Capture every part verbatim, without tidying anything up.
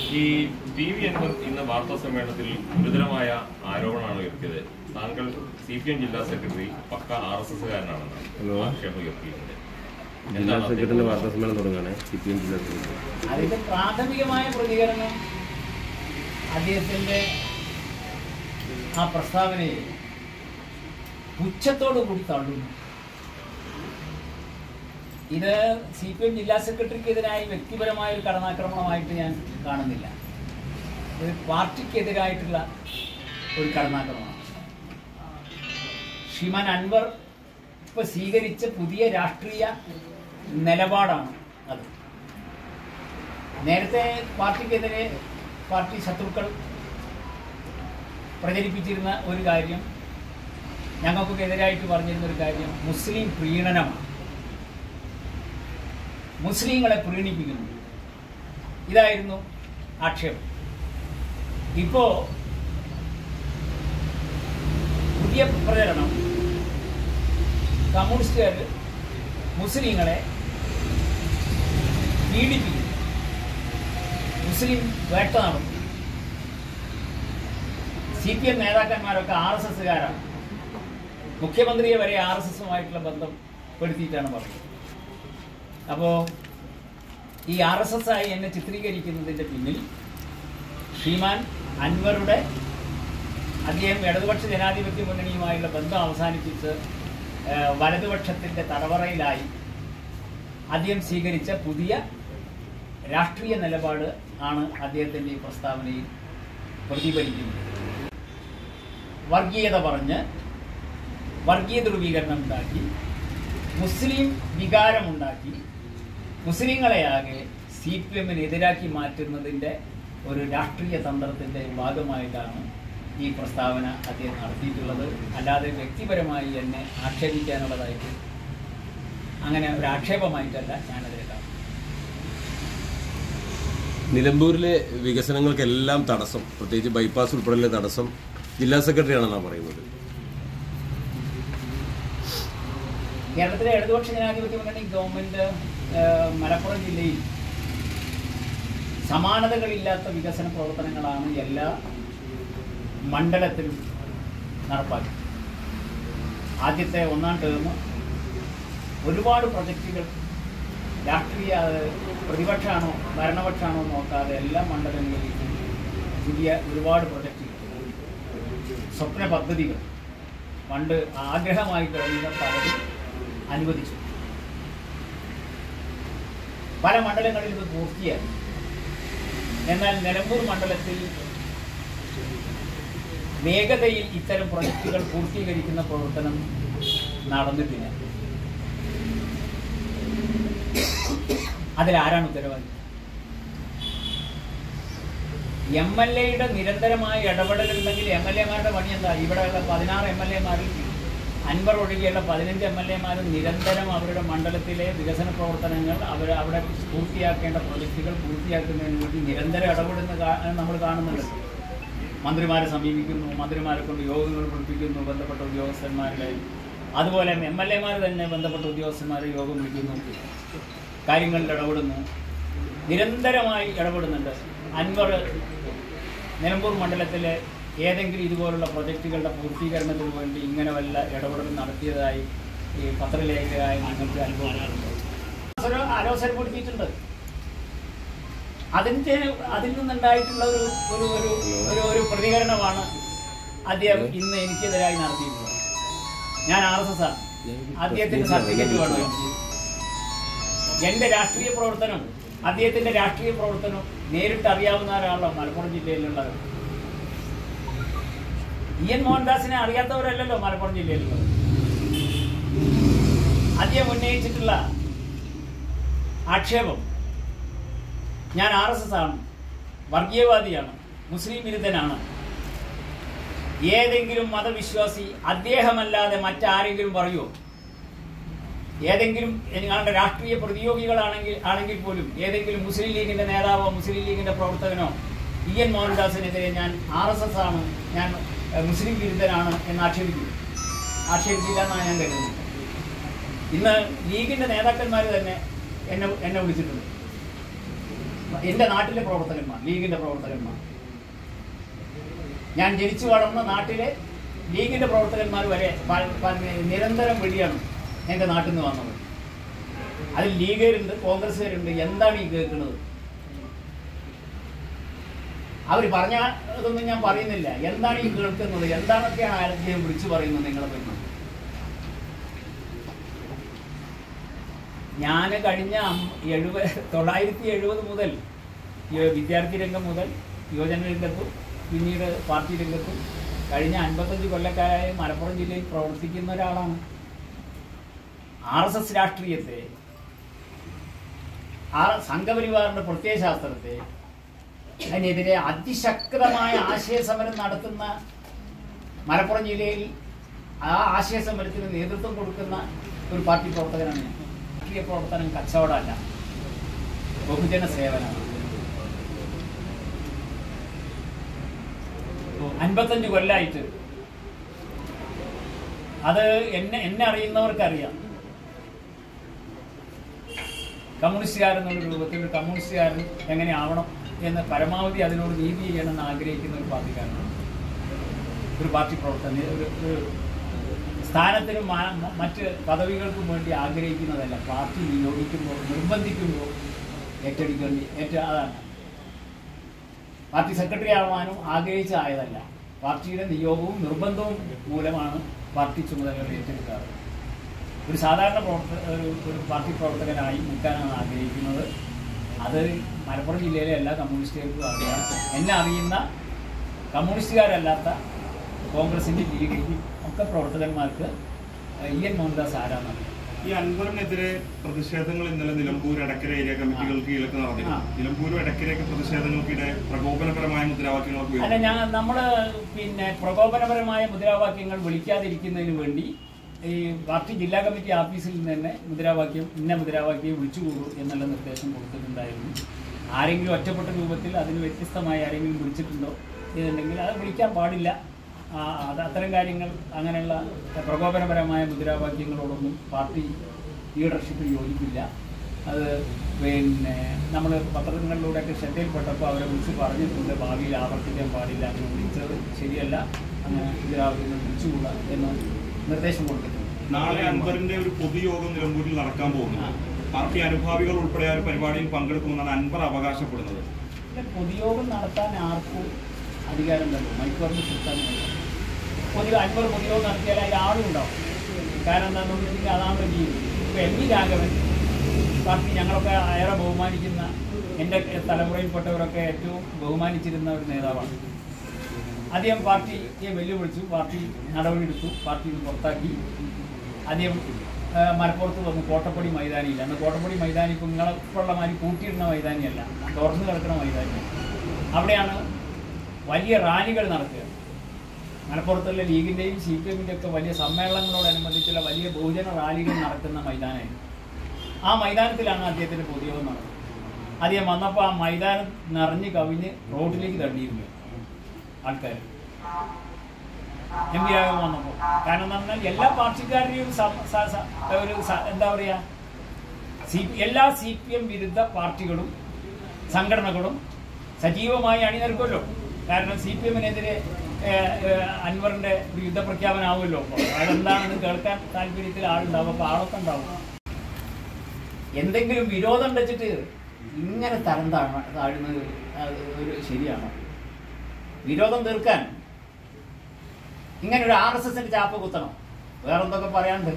ഈ T V Anwar ഇന്ന് വാർത്താ സമ്മേളനത്തിൽ ഗുരുതരമായ ആരോപണമാണ് ഉയർത്തിയത്. താങ്കൾ സി പി എം ജില്ലാ സെക്രട്ടറി പക്ക ആർ എസ് എസ്സുകാരനാണെന്നാണ് ആക്ഷേപം ഉയർത്തിയിരുന്നത്. അതിന്റെ പ്രാഥമികമായ പ്രതികരണം അദ്ദേഹത്തിന്റെ ആ പ്രസ്താവനയെ പുച്ഛത്തോടു കൂടി തള്ളുന്നു. ഇത് സി പി എം ജില്ലാ സെക്രട്ടറിക്കെതിരായി വ്യക്തിപരമായ ഒരു കടന്നാക്രമണമായിട്ട് ഞാൻ കാണുന്നില്ല. ഇത് പാർട്ടിക്കെതിരായിട്ടുള്ള ഒരു കടന്നാക്രമണമാണ്. ശ്രീമാൻ അൻവർ ഇപ്പൊ സ്വീകരിച്ച പുതിയ രാഷ്ട്രീയ നിലപാടാണ് അത്. നേരത്തെ പാർട്ടിക്കെതിരെ പാർട്ടി ശത്രുക്കൾ പ്രചരിപ്പിച്ചിരുന്ന ഒരു കാര്യം, ഞങ്ങൾക്കൊക്കെ എതിരായിട്ട് പറഞ്ഞിരുന്ന ഒരു കാര്യം മുസ്ലിം പ്രീണനമാണ്. മുസ്ലിങ്ങളെ പ്രീണിപ്പിക്കുന്നു, ഇതായിരുന്നു ആക്ഷേപം. ഇപ്പോ പുതിയ പ്രചരണം കമ്മ്യൂണിസ്റ്റുകാർ മുസ്ലിങ്ങളെ പീഡിപ്പിക്കുന്നു, മുസ്ലിം വേട്ട നടത്തുന്നു. സി പി എം നേതാക്കന്മാരൊക്കെ ആർ എസ് എസ്സുകാരാണ്. മുഖ്യമന്ത്രിയെ വരെ ആർ എസ് എസുമായിട്ടുള്ള ബന്ധം പെടുത്തിയിട്ടാണ് പറയുന്നത്. അപ്പോൾ ഈ ആർ എസ് എസ് ആയി എന്നെ ചിത്രീകരിക്കുന്നതിൻ്റെ പിന്നിൽ ശ്രീമാൻ അൻവറുടെ അദ്ദേഹം ഇടതുപക്ഷ ജനാധിപത്യ മുന്നണിയുമായുള്ള ബന്ധം അവസാനിപ്പിച്ച് വലതുപക്ഷത്തിൻ്റെ തടവറയിലായി അദ്ദേഹം സ്വീകരിച്ച പുതിയ രാഷ്ട്രീയ നിലപാട് ആണ് അദ്ദേഹത്തിൻ്റെ ഈ പ്രസ്താവനയിൽ പ്രതിഫലിക്കുന്നത്. വർഗീയത പറഞ്ഞ് വർഗീയ ധ്രുവീകരണം ഉണ്ടാക്കി, മുസ്ലിം വികാരമുണ്ടാക്കി, മുസ്ലിങ്ങളെയാകെ സി പി എമ്മിന് എതിരാക്കി മാറ്റുന്നതിൻ്റെ ഒരു രാഷ്ട്രീയ തന്ത്രത്തിൻ്റെ ഭാഗമായിട്ടാണ് ഈ പ്രസ്താവന അദ്ദേഹം നടത്തിയിട്ടുള്ളത്. അല്ലാതെ വ്യക്തിപരമായി എന്നെ ആക്ഷേപിക്കാനുള്ളതായിട്ട് അങ്ങനെ ഒരു ആക്ഷേപമായിട്ടല്ല ഞാനതിനെ കാണുന്നത്. നിലമ്പൂരിലെ വികസനങ്ങൾക്കെല്ലാം തടസ്സം, പ്രത്യേകിച്ച് ബൈപ്പാസ് ഉൾപ്പെടെയുള്ള തടസ്സം ജില്ലാ സെക്രട്ടറിയാണെന്നാണ് പറയുന്നത്. കേരളത്തിലെ ഇടതുപക്ഷ ജനാധിപത്യ മുന്നണി ഗവൺമെന്റ് മലപ്പുറം ജില്ലയിൽ സമാനതകളില്ലാത്ത വികസന പ്രവർത്തനങ്ങളാണ് എല്ലാ മണ്ഡലത്തിലും നടപ്പാക്കി. ആദ്യത്തെ ഒന്നാം ടേം ഒരുപാട് പ്രൊജക്റ്റുകൾ രാഷ്ട്രീയ പ്രതിപക്ഷമാണോ ഭരണപക്ഷമാണോ നോക്കാതെ എല്ലാ മണ്ഡലങ്ങളിലേക്കും പുതിയ ഒരുപാട് പ്രൊജക്റ്റുകൾ, സ്വപ്ന പദ്ധതികൾ പണ്ട് ആഗ്രഹമായി കഴിയുന്ന പലരും അനുവദിച്ചു. പല മണ്ഡലങ്ങളിൽ ഇത് പൂർത്തിയായി. എന്നാൽ നിലമ്പൂർ മണ്ഡലത്തിൽ വേഗതയിൽ ഇത്തരം പ്രൊജക്റ്റുകൾ പൂർത്തീകരിക്കുന്ന പ്രവർത്തനം നടന്നിട്ടില്ല. അതിലാരാണ് ഉത്തരവാദി? എം എൽ എയുടെ നിരന്തരമായ ഇടപെടലുണ്ടെങ്കിൽ എം എൽ എമാരുടെ പണി എന്താ? ഇവിടെയുള്ള പതിനാറ് എം എൽ എമാരിൽ അൻവർ ഒഴികെയുള്ള പതിനഞ്ച് എം എൽ എമാരും നിരന്തരം അവരുടെ മണ്ഡലത്തിലെ വികസന പ്രവർത്തനങ്ങൾ അവർ അവിടെ പൂർത്തിയാക്കേണ്ട പ്രൊജക്റ്റുകൾ പൂർത്തിയാക്കുന്നതിന് വേണ്ടി നിരന്തരം ഇടപെടുന്ന നമ്മൾ കാണുന്നുണ്ട്. മന്ത്രിമാരെ സമീപിക്കുന്നു, മന്ത്രിമാരെ കൊണ്ട് യോഗങ്ങൾ വിളിപ്പിക്കുന്നു, ബന്ധപ്പെട്ട ഉദ്യോഗസ്ഥന്മാരുടെ. അതുപോലെ എം എൽ എമാർ തന്നെ ബന്ധപ്പെട്ട ഉദ്യോഗസ്ഥന്മാരെ യോഗം വിളിക്കുന്നു, കാര്യങ്ങളിൽ ഇടപെടുന്നു, നിരന്തരമായി ഇടപെടുന്നുണ്ട്. അൻവർ നിലമ്പൂർ മണ്ഡലത്തിലെ ഏതെങ്കിലും ഇതുപോലുള്ള പ്രൊജക്റ്റുകളുടെ പൂർത്തീകരണത്തിന് വേണ്ടി ഇങ്ങനെ വല്ല ഇടപെടൽ നടത്തിയതായി ഈ പത്രലേഖകരായി നിങ്ങൾക്ക് അനുഭവം ആലോചനപ്പെടുത്തിയിട്ടുണ്ട്. അതിൻ്റെ അതിൽ നിന്നുണ്ടായിട്ടുള്ള ഒരു ഒരു ഒരു ഒരു പ്രതികരണമാണ് അദ്ദേഹം ഇന്ന് എനിക്കെതിരായി നടത്തിയിട്ടുള്ളത്. ഞാൻ ആർ എസ് എസ് ആണ്, അദ്ദേഹത്തിന്റെ സർട്ടിഫിക്കറ്റ് വേണം എനിക്ക്. എൻ്റെ രാഷ്ട്രീയ പ്രവർത്തനം, അദ്ദേഹത്തിന്റെ രാഷ്ട്രീയ പ്രവർത്തനം നേരിട്ട് അറിയാവുന്ന ഒരാളാണ് മലപ്പുറം ജില്ലയിലുള്ളത്. ഇ എൻ മോഹൻദാസിനെ അറിയാത്തവരല്ലല്ലോ മലപ്പുറം ജില്ലയിലുള്ളത്. അദ്ദേഹം ഉന്നയിച്ചിട്ടുള്ള ആക്ഷേപം ഞാൻ ആർ എസ് എസ് ആണ്, വർഗീയവാദിയാണ്, മുസ്ലിം വിരുദ്ധനാണ്. ഏതെങ്കിലും മതവിശ്വാസി അദ്ദേഹമല്ലാതെ മറ്റാരെങ്കിലും പറയുമോ? ഏതെങ്കിലും നിങ്ങളുടെ രാഷ്ട്രീയ പ്രതിയോഗികളാണെങ്കിൽ ആണെങ്കിൽ പോലും ഏതെങ്കിലും മുസ്ലിം ലീഗിന്റെ നേതാവോ മുസ്ലിം ലീഗിന്റെ പ്രവർത്തകനോ ഇ എൻ മോഹൻദാസിനെതിരെ ഞാൻ ആർ എസ് എസ് ആണ്, ഞാൻ മുസ്ലിം വിരുദ്ധനാണ് എന്ന് ആക്ഷേപിക്കുന്നു? ആക്ഷേപിക്കില്ല എന്നാണ് ഞാൻ കരുതുന്നത്. ഇന്ന് ലീഗിന്റെ നേതാക്കന്മാർ തന്നെ എന്നെ എന്നെ വിളിച്ചിട്ടുണ്ട്. എൻ്റെ നാട്ടിലെ പ്രവർത്തകന്മാർ, ലീഗിൻ്റെ പ്രവർത്തകന്മാർ, ഞാൻ ജനിച്ചു വളർന്ന നാട്ടിലെ ലീഗിൻ്റെ പ്രവർത്തകന്മാർ വരെ നിരന്തരം വെടിയാണ് എൻ്റെ നാട്ടിൽ നിന്ന് വന്നത്. അതിൽ ലീഗുകാരുണ്ട്, കോൺഗ്രസ്സുകാരുണ്ട്. എന്താണ് ഈ കേൾക്കുന്നത്? അവർ പറഞ്ഞ ഇതൊന്നും ഞാൻ പറയുന്നില്ല. എന്താണ് ഈ കേൾക്കുന്നത്? എന്താണൊക്കെയാണ് ആരെങ്കിലും വിളിച്ചു പറയുന്നത് നിങ്ങളെ പറ്റി? ഞാൻ കഴിഞ്ഞ എഴുപത് തൊള്ളായിരത്തി എഴുപത് മുതൽ വിദ്യാർത്ഥി രംഗം മുതൽ യുവജന രംഗത്തും പിന്നീട് പാർട്ടി രംഗത്തും കഴിഞ്ഞ അൻപത്തഞ്ച് കൊല്ലക്കാരായി മലപ്പുറം ജില്ലയിൽ പ്രവർത്തിക്കുന്ന ഒരാളാണ്. ആർ എസ് എസ് രാഷ്ട്രീയത്തെ, ആ സംഘപരിവാറിന്റെ പ്രത്യയശാസ്ത്രത്തെ അതിനെതിരെ അതിശക്തമായ ആശയസമരം നടത്തുന്ന മലപ്പുറം ജില്ലയിൽ ആ ആശയസമരത്തിന് നേതൃത്വം കൊടുക്കുന്ന ഒരു പാർട്ടി പ്രവർത്തകനാണ് ഞാൻ. രാഷ്ട്രീയ പ്രവർത്തനം കച്ചവടമല്ല, ബഹുജന സേവനമാണ്. അൻപത്തഞ്ച് കൊല്ലായിട്ട് അത് എന്നെ എന്നെ അറിയുന്നവർക്കറിയാം. കമ്മ്യൂണിസ്റ്റുകാരെന്നുള്ള രൂപത്തിൽ ഒരു കമ്മ്യൂണിസ്റ്റുകാരൻ എങ്ങനെ ആവണം എന്ന് പരമാവധി അതിനോട് നീതി ചെയ്യണമെന്ന് ആഗ്രഹിക്കുന്ന ഒരു പാർട്ടിക്കാരനാണ്. ഒരു പാർട്ടി പ്രവർത്തനം ഒരു ഒരു സ്ഥാനത്തിനും മറ്റ് പദവികൾക്കും വേണ്ടി ആഗ്രഹിക്കുന്നതല്ല. പാർട്ടി നിയോഗിക്കുമ്പോൾ, നിർബന്ധിക്കുമ്പോൾ ഏറ്റെടുക്കേണ്ടി ഏറ്റ അതാണ്. പാർട്ടി സെക്രട്ടറി ആവാനും ആഗ്രഹിച്ചായതല്ല. പാർട്ടിയുടെ നിയോഗവും നിർബന്ധവും മൂലമാണ് പാർട്ടി ചുമതലകൾ ഏറ്റെടുക്കാറ്. ഒരു സാധാരണ പ്രവർത്തക ഒരു ഒരു പാർട്ടി പ്രവർത്തകനായി നിൽക്കാനാണ് ആഗ്രഹിക്കുന്നത്. അത് മലപ്പുറം ജില്ലയിലെ എല്ലാ കമ്മ്യൂണിസ്റ്റുകാർക്കും അറിയാം. എന്നെ അറിയുന്ന കമ്മ്യൂണിസ്റ്റുകാരല്ലാത്ത കോൺഗ്രസിൻ്റെ ലീഗിൻ്റെ ഒക്കെ പ്രവർത്തകന്മാർക്ക് ഇ എൻ മോഹൻദാസ് ആരാന്നാണ്. ഈ അൻവറിനെതിരെ പ്രതിഷേധങ്ങൾ ഇന്നലെ നിലമ്പൂർ എടക്കര ഏരിയ കമ്മിറ്റികൾക്ക് കീഴിലൊക്കെ നടന്നിരുന്നു. നിലമ്പൂരും എടക്കരയൊക്കെ പ്രതിഷേധങ്ങൾക്കിടെ പ്രകോപനപരമായ മുദ്രാവാക്യങ്ങളൊക്കെ അല്ല, ഞാൻ നമ്മൾ പിന്നെ പ്രകോപനപരമായ മുദ്രാവാക്യങ്ങൾ വിളിക്കാതിരിക്കുന്നതിന് വേണ്ടി ഈ പാർട്ടി ജില്ലാ കമ്മിറ്റി ഓഫീസിൽ നിന്ന് തന്നെ മുദ്രാവാക്യം ഇന്ന മുദ്രാവാക്യം വിളിച്ചുകൂടൂ എന്നുള്ള നിർദ്ദേശം കൊടുത്തിട്ടുണ്ടായിരുന്നു. ആരെങ്കിലും ഒറ്റപ്പെട്ട രൂപത്തിൽ അതിന് വ്യത്യസ്തമായി ആരെങ്കിലും വിളിച്ചിട്ടുണ്ടോ എന്നുണ്ടെങ്കിൽ അത് വിളിക്കാൻ പാടില്ല. അത് അത്തരം കാര്യങ്ങൾ, അങ്ങനെയുള്ള പ്രകോപനപരമായ മുദ്രാവാക്യങ്ങളോടൊന്നും പാർട്ടി ലീഡർഷിപ്പിൽ യോജിപ്പില്ല. അത് പിന്നെ നമ്മൾ പത്രങ്ങളിലൂടെയൊക്കെ ശ്രദ്ധയിൽപ്പെട്ടപ്പോൾ അവരെ വിളിച്ച് പറഞ്ഞിട്ടുണ്ട്, ഭാവിയിൽ ആവർത്തിക്കാൻ പാടില്ല, അങ്ങനെ വിളിച്ചത് ശരിയല്ല, അങ്ങനെ മുദ്രാവാക്യങ്ങൾ വിളിച്ചുകൂടാ എന്ന് നിർദ്ദേശം കൊടുത്തിട്ടുണ്ട്. നാളെ അൻവറിന്റെ ഒരു പൊതുയോഗം നിലമ്പൂരിൽ നടക്കാൻ പോകുന്നു. പാർട്ടി അനുഭാവികൾ ഉൾപ്പെടെ ആ ഒരു പരിപാടിയിൽ പങ്കെടുക്കുമെന്നാണ് അൻവർ അവകാശപ്പെടുന്നത്. പൊതുയോഗം നടത്താൻ ആർക്കും അധികാരം തരും, മൈക്കോറിന് കിട്ടാൻ പൊതു അൻവർ പൊതുയോഗം നടത്തിയാൽ അതിൽ ആളും ഉണ്ടാവും. കാരണം എന്താണെന്ന് വെച്ചിട്ടുണ്ടെങ്കിൽ അതാണ് ജീവിതം. ഇപ്പോൾ എം വി രാഘവൻ പാർട്ടി ഞങ്ങളൊക്കെ ഏറെ ബഹുമാനിക്കുന്ന, എൻ്റെ തലമുറയിൽപ്പെട്ടവരൊക്കെ ഏറ്റവും ബഹുമാനിച്ചിരുന്ന ഒരു നേതാവാണ്. അദ്ദേഹം പാർട്ടിയെ വെല്ലുവിളിച്ചു, പാർട്ടി നടപടിയെടുത്തു, പാർട്ടിയിൽ നിന്ന് പുറത്താക്കി. അദ്ദേഹം മലപ്പുറത്ത് വന്നു കോട്ടപ്പടി മൈതാനിയില്ല. അന്ന് കോട്ടപ്പടി മൈതാനി ഇപ്പോൾ നിങ്ങളിപ്പോഴുള്ള മാതിരി കൂട്ടിയിടുന്ന മൈതാനിയല്ല, തുറന്നു കിടക്കുന്ന മൈതാനിയാണ്. അവിടെയാണ് വലിയ റാലികൾ നടക്കുക. മലപ്പുറത്തുള്ള ലീഗിൻ്റെയും സി പി എമ്മിൻ്റെ ഒക്കെ വലിയ സമ്മേളനങ്ങളോടനുബന്ധിച്ചുള്ള വലിയ ബഹുജന റാലികൾ നടക്കുന്ന മൈതാനമായിരുന്നു. ആ മൈതാനത്തിലാണ് അദ്ദേഹത്തിൻ്റെ പൊതുയോഗം നടന്നത്. അദ്ദേഹം വന്നപ്പോൾ ആ മൈതാനം നിറഞ്ഞ് കവിഞ്ഞ് റോഡിലേക്ക് തള്ളിയിരുന്നു ആൾക്കാർ. എം പി രാഘവൻ വന്നപ്പോൾ. കാരണം എന്ന് പറഞ്ഞാൽ എല്ലാ പാർട്ടിക്കാരുടെയും ഒരു എന്താ പറയുക, സി എല്ലാ സി പി എം വിരുദ്ധ പാർട്ടികളും സംഘടനകളും സജീവമായി അണിനിരക്കുമല്ലോ. കാരണം സി പി എമ്മിനെതിരെ അൻവറിൻ്റെ ഒരു യുദ്ധപ്രഖ്യാപനമാവുമല്ലോ. അപ്പോൾ അതെന്താണെന്ന് കേൾക്കാൻ താല്പര്യത്തിൽ ആളുണ്ടാവും. അപ്പോൾ ആളൊക്കെ ഉണ്ടാവും. എന്തെങ്കിലും വിരോധം വെച്ചിട്ട് ഇങ്ങനെ തരം താഴ താഴുന്നത് ഒരു ശരിയാണോ? വിരോധം തീർക്കാൻ ഇങ്ങനെ ഒരു ആർ എസ് എസിന്റെ ചാപ്പ കുത്തണം? വേറെന്തൊക്കെ പറയാനുണ്ട്?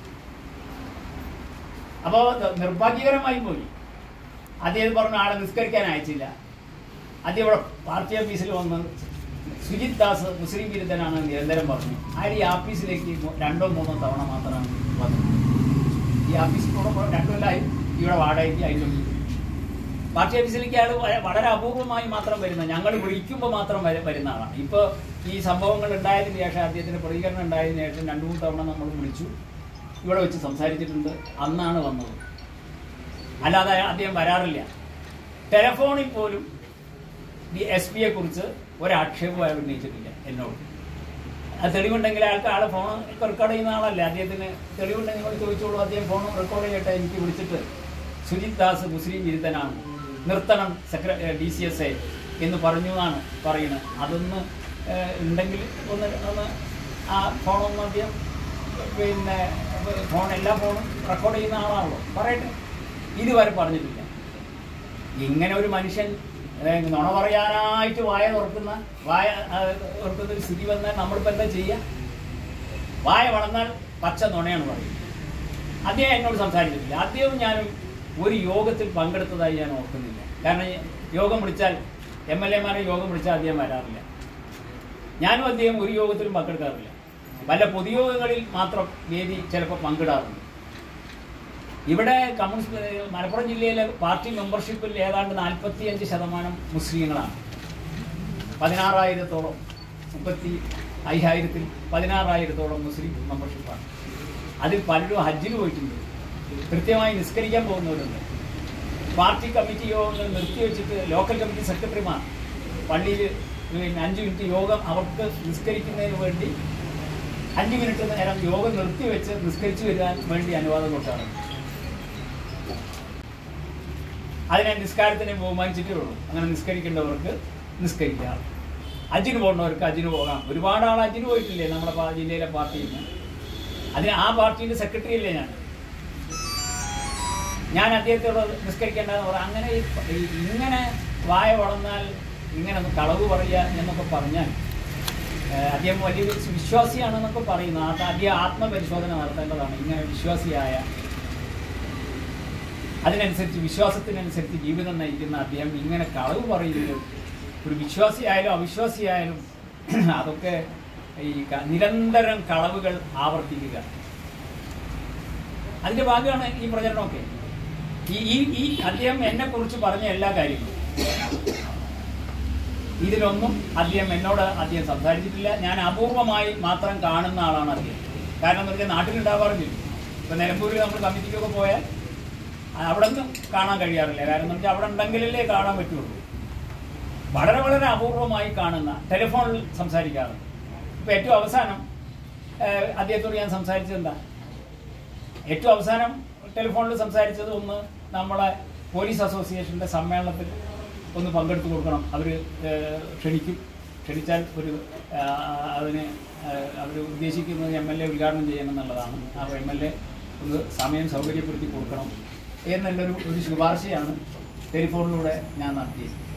അപ്പോൾ നിർഭാഗ്യകരമായി പോയി. അദ്ദേഹം പറഞ്ഞ ആളെ നിസ്കരിക്കാൻ അയച്ചില്ല. അദ്ദേഹം ഇവിടെ പാർട്ടി ഓഫീസിൽ വന്ന് സുജിത് ദാസ് മുസ്ലിം വിരുദ്ധനാണ് നിരന്തരം പറഞ്ഞു. ആര് ഈ ഓഫീസിലേക്ക് രണ്ടോ മൂന്നോ തവണ മാത്രമാണ് വന്നത്. ഈ ഓഫീസിൽ രണ്ടു കൊല്ലമായി ഇവിടെ വാടകയ്ക്ക് അയച്ചു. പാർട്ടി ഓഫീസിലേക്ക് അയാൾ വളരെ അപൂർവമായി മാത്രം വരുന്ന, ഞങ്ങൾ വിളിക്കുമ്പോൾ മാത്രം വരുന്ന ആളാണ്. ഇപ്പോൾ ഈ സംഭവങ്ങൾ ഉണ്ടായതിന് ശേഷം, അദ്ദേഹത്തിൻ്റെ പ്രതികരണം ഉണ്ടായതിനു ശേഷം രണ്ടു മൂന്ന് തവണ നമ്മൾ വിളിച്ചു, ഇവിടെ വെച്ച് സംസാരിച്ചിട്ടുണ്ട്. അന്നാണ് വന്നത്, അല്ലാതെ അദ്ദേഹം വരാറില്ല. ടെലഫോണിൽ പോലും ഈ എസ് പിയെ കുറിച്ച് ഒരാക്ഷേപവും അയാൾ ഉന്നയിച്ചിട്ടില്ല എന്നോട്. അത് തെളിവുണ്ടെങ്കിൽ അയാൾക്ക് ആളെ ഫോൺ റെക്കോർഡ് ചെയ്യുന്ന ആളല്ലേ. അദ്ദേഹത്തിന് തെളിവുണ്ടെങ്കിൽ നിങ്ങൾ ചോദിച്ചോളൂ. അദ്ദേഹം ഫോൺ റെക്കോർഡ് ചെയ്യട്ടെ. എനിക്ക് വിളിച്ചിട്ട് സുജിത് ദാസ് മുസ്ലിം വിരുദ്ധനാണ് നിർത്തണം സെക്ര ഡി സി എസ് എ എന്ന് പറഞ്ഞു എന്നാണ് പറയുന്നത്. അതൊന്ന് ഉണ്ടെങ്കിൽ ഒന്ന് ഒന്ന് ആ ഫോണൊന്നും അധികം പിന്നെ ഫോൺ എല്ലാ ഫോണും റെക്കോർഡ് ചെയ്യുന്ന ആളാണല്ലോ, പറയട്ടെ. ഇതുവരെ പറഞ്ഞിട്ടില്ല. ഇങ്ങനെ ഒരു മനുഷ്യൻ നുണ പറയാനായിട്ട് വായ തുറക്കുന്ന വായ തുറക്കുന്ന ഒരു സ്ഥിതി വന്നാൽ നമ്മളിപ്പോൾ എന്താ ചെയ്യുക? വായ വളർന്നാൽ പച്ച നുണയാണ് പറയുന്നത്. അദ്ദേഹം എന്നോട് സംസാരിച്ചിട്ടില്ല. അദ്ദേഹവും ഞാനും ഒരു യോഗത്തിൽ പങ്കെടുത്തതായി ഞാൻ ഓർക്കുന്നില്ല. കാരണം യോഗം വിളിച്ചാൽ എം എൽ എമാരെ യോഗം വിളിച്ചാൽ അദ്ദേഹം വരാറില്ല. ഞാനും അദ്ദേഹം ഒരു യോഗത്തിലും പങ്കെടുക്കാറില്ല. പല പൊതുയോഗങ്ങളിൽ മാത്രം വേദി ചിലപ്പോൾ പങ്കിടാറുണ്ട്. ഇവിടെ കമ്മ്യൂണിസ്റ്റ് മലപ്പുറം ജില്ലയിലെ പാർട്ടി മെമ്പർഷിപ്പിൽ ഏതാണ്ട് നാൽപ്പത്തി അഞ്ച് ശതമാനം മുസ്ലിങ്ങളാണ്. പതിനാറായിരത്തോളം മുപ്പത്തി അയ്യായിരത്തിൽ പതിനാറായിരത്തോളം മുസ്ലിം മെമ്പർഷിപ്പാണ്. അതിൽ പലരും ഹജ്ജിന് പോയിട്ടുണ്ട്, കൃത്യമായി നിസ്കരിക്കാൻ പോകുന്നവരുണ്ട്. പാർട്ടി കമ്മിറ്റി യോഗങ്ങൾ നിർത്തിവെച്ചിട്ട് ലോക്കൽ കമ്മിറ്റി സെക്രട്ടറിമാർ പള്ളിയിൽ പിന്നെ അഞ്ച് മിനിറ്റ് യോഗം അവർക്ക് നിസ്കരിക്കുന്നതിന് വേണ്ടി അഞ്ച് മിനിറ്റ് നേരം യോഗം നിർത്തിവെച്ച് നിസ്കരിച്ചു വരാൻ വേണ്ടി അനുവാദം കൊടുക്കാറുണ്ട്. അതിനെ നിസ്കാരത്തിനെ ബഹുമാനിച്ചിട്ടേ ഉള്ളൂ. അങ്ങനെ നിസ്കരിക്കേണ്ടവർക്ക് നിസ്കരിക്കാം, അജിന് പോകുന്നവർക്ക് അജിന് പോകാം. ഒരുപാട് ആൾ അജിന് പോയിട്ടില്ലേ നമ്മുടെ ജില്ലയിലെ പാർട്ടിയിൽ നിന്ന്. അതിന് ആ പാർട്ടിയുടെ സെക്രട്ടറി അല്ലേ ഞാൻ. ഞാൻ അദ്ദേഹത്തോട് നിസ്കരിക്കേണ്ടതെന്ന് പറയാം. അങ്ങനെ ഇങ്ങനെ വായ വളർന്നാൽ ഇങ്ങനെ കളവ് പറയുക എന്നൊക്കെ പറഞ്ഞാൽ അദ്ദേഹം വലിയ വിശ്വാസിയാണെന്നൊക്കെ പറയുന്നു. അത് അദ്ദേഹം ആത്മപരിശോധന നടത്തേണ്ടതാണ്. ഇങ്ങനെ വിശ്വാസിയായ, അതിനനുസരിച്ച് വിശ്വാസത്തിനനുസരിച്ച് ജീവിതം നയിക്കുന്ന അദ്ദേഹം ഇങ്ങനെ കളവ് പറയുന്നത് ഒരു വിശ്വാസിയായാലും അവിശ്വാസിയായാലും അതൊക്കെ ഈ നിരന്തരം കളവുകൾ ആവർത്തിക്കുക, അതിൻ്റെ ഭാഗമാണ് ഈ പ്രചരണമൊക്കെ. ഈ ഈ അദ്ദേഹം എന്നെക്കുറിച്ച് പറഞ്ഞ എല്ലാ കാര്യങ്ങളും ഇതിലൊന്നും അദ്ദേഹം എന്നോട് അദ്ദേഹം സംസാരിച്ചിട്ടില്ല. ഞാൻ അപൂർവമായി മാത്രം കാണുന്ന ആളാണ് അദ്ദേഹം. കാരണം എന്ന് വെച്ചാൽ നാട്ടിലുണ്ടാവാറില്ല. ഇപ്പം നിലമ്പൂരിൽ നമ്മൾ കമ്മിറ്റിക്കൊക്കെ പോയാൽ അവിടെ ഒന്നും കാണാൻ കഴിയാറില്ല. കാരണം എന്ന് വെച്ചാൽ അവിടെ ഉണ്ടെങ്കിലല്ലേ കാണാൻ പറ്റുള്ളൂ. വളരെ വളരെ അപൂർവമായി കാണുന്ന, ടെലിഫോണിൽ സംസാരിക്കാറുണ്ട്. ഇപ്പം ഏറ്റവും അവസാനം അദ്ദേഹത്തോട് ഞാൻ സംസാരിച്ചത് എന്താ, ഏറ്റവും അവസാനം ടെലിഫോണിൽ സംസാരിച്ചത് ഒന്ന് നമ്മളെ പോലീസ് അസോസിയേഷൻ്റെ സമ്മേളനത്തിൽ ഒന്ന് പങ്കെടുത്ത് കൊടുക്കണം. അവർ ക്ഷണിക്കും, ക്ഷണിച്ചാൽ ഒരു അതിന് അവർ ഉദ്ദേശിക്കുന്നത് എം എൽ എ ഉദ്ഘാടനം ചെയ്യണം എന്നുള്ളതാണ്. അപ്പോൾ എം എൽ എ ഒന്ന് സമയം സൗകര്യപ്പെടുത്തി കൊടുക്കണം എന്നുള്ളൊരു ഒരു ശുപാർശയാണ് ടെലിഫോണിലൂടെ ഞാൻ നടത്തിയത്.